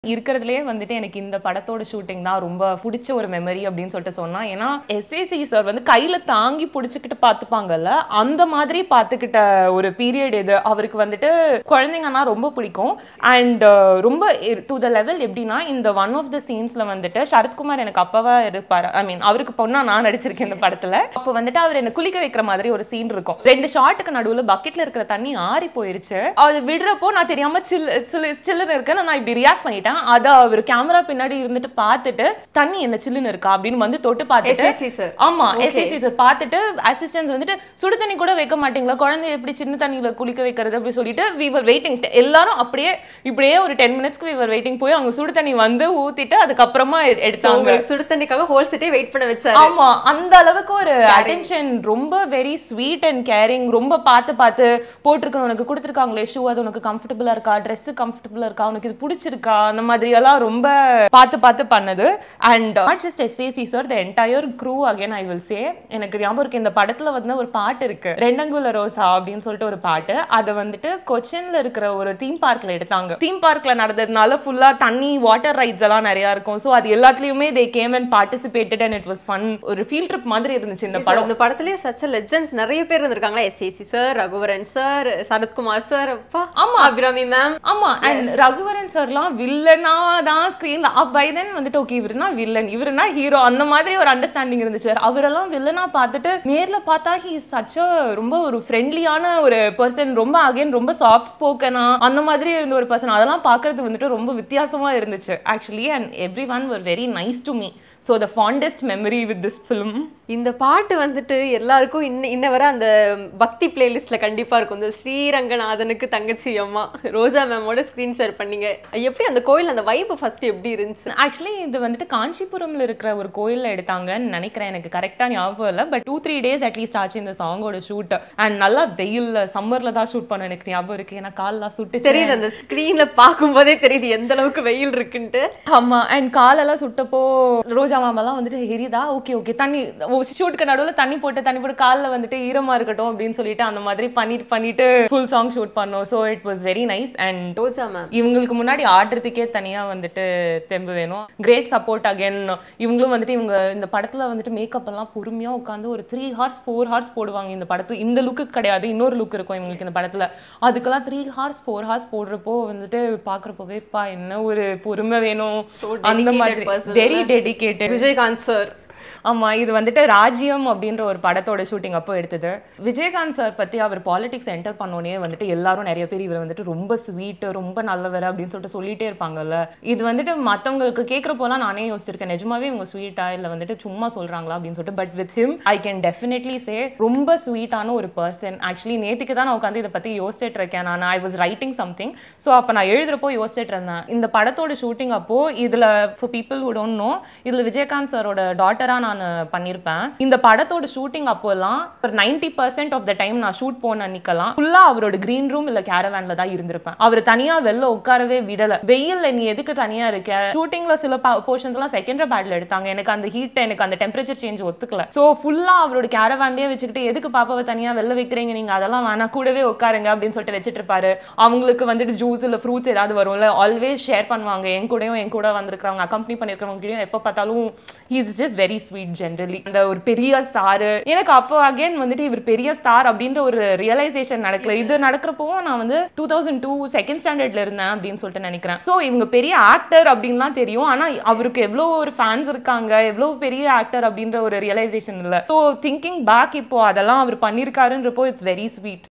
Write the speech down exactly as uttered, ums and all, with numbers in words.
இருக்கிறதுலயே வந்துட்டு எனக்கு இந்த படத்தோட ஷூட்டிங் தான் ரொம்ப பிடிச்ச ஒரு மெமரி அப்படின்னு சொல்லிட்டு சொன்னா. ஏன்னா எஸ்ஏசி சார் வந்து கையில தாங்கி பிடிச்சிக்கிட்டு பார்த்துப்பாங்கல்ல, அந்த மாதிரி பார்த்துக்கிட்ட ஒரு பீரியட் இது. அவருக்கு வந்துட்டு குழந்தைங்கன்னா ரொம்ப பிடிக்கும். அண்ட் ரொம்ப டு த லெவல் எப்படின்னா, இந்த ஒன் ஆஃப் த சீன்ஸ்ல வந்துட்டு சரத்குமார் எனக்கு அப்பவா இருப்பாரு. ஐ மீன் அவருக்கு பொண்ணா நான் நடிச்சிருக்கேன் இந்த படத்துல. அப்போ வந்துட்டு அவர் என்ன குளிக்க வைக்கிற மாதிரி ஒரு சீன் இருக்கும். ரெண்டு ஷாட்டுக்கு நடுவுல பக்கெட்ல இருக்கிற தண்ணி ஆறி போயிருச்சு. அது விடுறப்போ நான் தெரியாம சில்லு சில்லுன்னு இருக்கேன், நான் இப்படி ரியாக்ட் பண்ணிட்டேன். அத அவர் கேமரா பின்னாடி இருந்துட்டு பார்த்துட்டு தண்ணி என்ன சில்லுன்னு இருக்கா அப்படின்னு வந்து தொட்டு பார்த்துட்டு, ஆமா எஸ்ஏசி சார் பார்த்துட்டு அசிஸ்டன்ஸ் வந்துட்டு சுடு தண்ணி கூட வைக்க மாட்டீங்களா, குழந்தை எப்படி சின்ன தண்ணியில குளிக்க வைக்கிறது அப்படி சொல்லிட்டு we were waiting. எல்லாரும் அப்படியே இப்படியே ஒரு டென் மினிட்ஸ்க்கு we were waiting. போய் அவங்க சுடு தண்ணி வந்து ஊத்திட்டு அதுக்கப்புறமா எடுத்தாங்க. சுடு தண்ணிக்காக ஹோல் செட்டே வெயிட் பண்ண வச்சாரு. ஆமா, அந்த அளவுக்கு ஒரு அட்டென்ஷன், ரொம்ப வெரி ஸ்வீட் அண்ட் கேரிங். ரொம்ப பார்த்து பார்த்து போட்டிருக்க உனக்கு கொடுத்துருக்காங்களே ஷூ, அது உனக்கு கம்ஃபர்டபுளா இருக்கா, ட்ரெஸ் கம்ஃபர்டபுளா இருக்கா, உனக்கு இது பிடிச்சிருக்கா, அந்த மாதிரி எல்லாம் ரொம்ப பார்த்து பார்த்து பண்ணது. And not just SAC sir, the entire crew again I will say. எனக்கு ஞாபகம் இருக்கு, இந்த படத்துல வந்து ஒரு பாட்டு இருக்கு, ரெண்டங்குல ரோசா அப்படின்னு சொல்லிட்டு ஒரு பாட்டு. அதை வந்துட்டு கொச்சின்ல இருக்கிற ஒரு தீம் பார்க்ல எடுத்தாங்க. தீம் பார்க்ல நடந்ததுனால ஃபுல்லா தண்ணி வாட்டர் ரைட்ஸ் எல்லாம் நிறைய இருக்கும். ஸோ அது எல்லாத்துலயுமே they game and participated and it was fun. ஒரு ஃபீல்ட் ட்ரிப் மாதிரி இருந்துச்சு இந்த படம். இந்த படத்துலயே சச்ச லெஜெண்ட்ஸ் நிறைய பேர் இருந்திருக்காங்களா, SAC sir, Raghuvaran sir, Sarathkumar sir, அப்பா ஆமா அபிராமி மேம். ஆமா, அண்ட் ரகுவரன் சார்லாம் வில்லனா தான் ஸ்கிரீன்ல. பை தென் வந்துட்டு ஓகே இவருனா வில்லன், இவருனா ஹீரோ, அந்த மாதிரி ஒரு அண்டர்ஸ்டாண்டிங் இருந்துச்சு. அவரெல்லாம் வில்லனா பார்த்துட்டு நேர்ல பார்த்தா ஹி இஸ் சச் அ ரொம்ப ஒரு ஃப்ரெண்ட்லியான ஒரு பர்சன், ரொம்ப அகைன் ரொம்ப சாஃப்ட் ஸ்போக்கனா அந்த மாதிரி இருந்த ஒரு பர்சன். அதெல்லாம் பார்க்கறது வந்துட்டு ரொம்ப வித்தியாசமா இருந்துச்சு actually. And everyone were very nice to me. So the fondest memory with this film. இந்த பாட்டு வந்துட்டு எல்லாருக்கும் இன்ன இன்ன வர அந்த பக்தி பிளேலிஸ்ட்ல கண்டிப்பா இருக்கும். இந்த ஸ்ரீரங்கநாதனுக்கு தங்கச்சி அம்மா ரோஜா மேமோட ஸ்கிரீன் ஷேர் பண்ணீங்க. எப்படி அந்த கோயில் அந்த வைப் ஃபர்ஸ்ட் எப்படி இருந்துச்சு? ஆக்சுவலி இது வந்துட்டு காஞ்சிபுரம்ல இருக்கிற ஒரு கோயில்ல எடுத்தாங்கன்னு நினைக்கிறேன், எனக்கு கரெக்டா ஞாபகம் இல்லை. But two three days at least ஆச்சு இந்த சாங்கோட ஷூட். அண்ட் நல்லா வெயில்ல சம்மர்ல தான் ஷூட் பண்ண எனக்கு ஞாபகம் இருக்கு. ஏன்னா கால்லாம் சுட்டு தெரியுது, அந்த ஸ்கிரீன்ல பார்க்கும்போதே தெரியுது எந்த அளவுக்கு வெயில் இருக்குன்ட்டு. ஆமா, அண்ட் காலெல்லாம் சுட்டப்போ ரோஜா மாமெல்லாம் வந்துட்டு ஹெரிதா ஓகே ஓகே தண்ணி ஷூட்டுக்கு நடுவில் தண்ணி போட்டு தண்ணி போட்டு காலில் வந்துட்டு ஈரமா இருக்கட்டும் அப்படின்னு சொல்லிட்டு அந்த மாதிரி பண்ணிட்டு பண்ணிட்டு ஃபுல் சாங் ஷூட் பண்ணோம். So it was very nice. And Roja ma'am இவங்களுக்கு முன்னாடி ஆடுறதுக்கே தனியா வந்துட்டு தெம்பு வேணும். Great support again. இவங்களும் வந்துட்டு இவங்க இந்த படத்துல வந்துட்டு மேக்கப் எல்லாம் பொறுமையா உட்காந்து ஒரு த்ரீ ஹார்ஸ் ஃபோர் ஹார்ஸ் போடுவாங்க. இந்த படத்துல இந்த லுக்கு கிடையாது, இன்னொரு லுக் இருக்கும் இவங்களுக்கு இந்த படத்துல. அதுக்கெல்லாம் த்ரீ ஹார்ஸ் ஃபோர் ஹார்ஸ் போடுறப்போ வந்துட்டு பாக்குறப்போவே பா என்ன ஒரு பொறுமை வேணும். அந்த மாதிரி வெரி டெடிகேட்டட். விஜயகாந்த் சார். ஆமா, இது வந்துட்டு ராஜ்யம் அப்படின்ற ஒரு படத்தோட ஷூட்டிங் அப்போ எடுத்தது. விஜயகாந்த் சார் பத்தி அவர் பாலிடிக்ஸ் என்டர் பண்ணோனே வந்துட்டு எல்லாரும் நிறைய பேர் இவர் வந்துட்டு ரொம்ப ஸ்வீட், ரொம்ப நல்லவர் அப்படின்னு சொல்லிட்டு சொல்லிட்டே இருப்பாங்கல்ல. இது வந்துட்டு மற்றவங்களுக்கு கேட்குறப்போலாம் நானே யோசிச்சிருக்கேன், நிஜமாவே இவங்க ஸ்வீட்டா இல்லை வந்துட்டு சும்மா சொல்றாங்களா அப்படின்னு சொல்லிட்டு. But with him I can definitely say ரொம்ப ஸ்வீட்டான ஒரு பர்சன். ஆக்சுவலி நேற்றுக்கு தான் நான் உட்காந்து இதை பத்தி யோசிச்சுட்டு இருக்கேன். நான் I was writing something. So அப்போ நான் எழுதுறப்போ யோசிச்சுட்டு இருந்தேன், இந்த படத்தோட ஷூட்டிங் அப்போ இதுல for people who don't know, இதுல விஜயகாந்த் சாரோட டாட்டரா நான் பண்ணிருப்பேன். இந்த படத்தோட ஷூட்டிங் அப்போலாம் ஒரு ninety percent of the time நான் ஷூட் போன அன்னைக்கெல்லாம் ஃபுல்லா அவரோட கிரீன் ரூம் இல்ல கேரவேன்ல தான் இருந்திருப்பேன். அவர் தனியா வெளில உட்காரவே விடல. வெயில்ல நீ எதுக்கு தனியா இருக்க? ஷூட்டிங்ல சில போர்ஷன்ஸ் எல்லாம் செகண்ட் பேட்ல எடுத்தாங்க. எனக்கு அந்த ஹீட், எனக்கு அந்த டெம்பரேச்சர் சேஞ்ச் ஒத்துக்கல. சோ ஃபுல்லா அவரோட கேரவேன்லயே வச்சுக்கிட்டு எதுக்கு பாப்பாவை தனியா வெளில வைக்கிறீங்க நீங்க, அதெல்லாம் வேணா கூடவே உட்காருங்க அப்படின்னு சொல்லிட்டு வச்சுட்டு இருப்பாரு. அவங்களுக்கு வந்துட்டு ஜூஸ் இல்ல ஃப்ரூட்ஸ் ஏதாவது வரும்ல, ஆல்வேஸ் ஷேர் பண்ணுவாங்க. என் கூடயும் என் கூட வந்திருக்கிறவங்க அக்கம்பெனி பண்ணிருக்கிறவங்க கிட்டயும் எப்ப பார்த்தாலும் he is just very sweet generally. அந்த ஒரு பெரிய ஸ்டார் எனக்கு அப்போ அகைன் வந்துட்டு இவர் பெரிய ஸ்டார் அப்படின்ற ஒரு ரியலைசேஷன் நடக்கல. இது நடக்கிறப்போ நான் வந்து டூ தௌசண்ட் டூ செகண்ட் ஸ்டாண்டர்ட்ல இருந்தேன் அப்படின்னு சொல்லிட்டு நினைக்கிறேன். ஸோ இவங்க பெரிய ஆக்டர் அப்படின்லாம் தெரியும், ஆனா அவருக்கு எவ்வளோ ஒரு ஃபேன்ஸ் இருக்காங்க, எவ்வளோ பெரிய ஆக்டர் அப்படின்ற ஒரு ரியலைசேஷன் இல்லை. ஸோ திங்கிங் பேக் இப்போ அதெல்லாம் அவர் பண்ணியிருக்காருன்றப்போ இட்ஸ் வெரி ஸ்வீட்.